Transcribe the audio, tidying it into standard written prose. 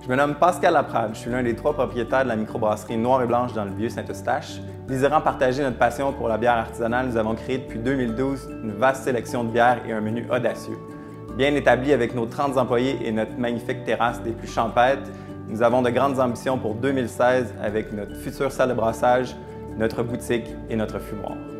Je me nomme Pascal Laprade, je suis l'un des 3 propriétaires de la microbrasserie Noir et Blanche dans le Vieux-Saint-Eustache. Désirant partager notre passion pour la bière artisanale, nous avons créé depuis 2012 une vaste sélection de bières et un menu audacieux. Bien établi avec nos 30 employés et notre magnifique terrasse des plus champêtres, nous avons de grandes ambitions pour 2016 avec notre future salle de brassage, notre boutique et notre fumoir.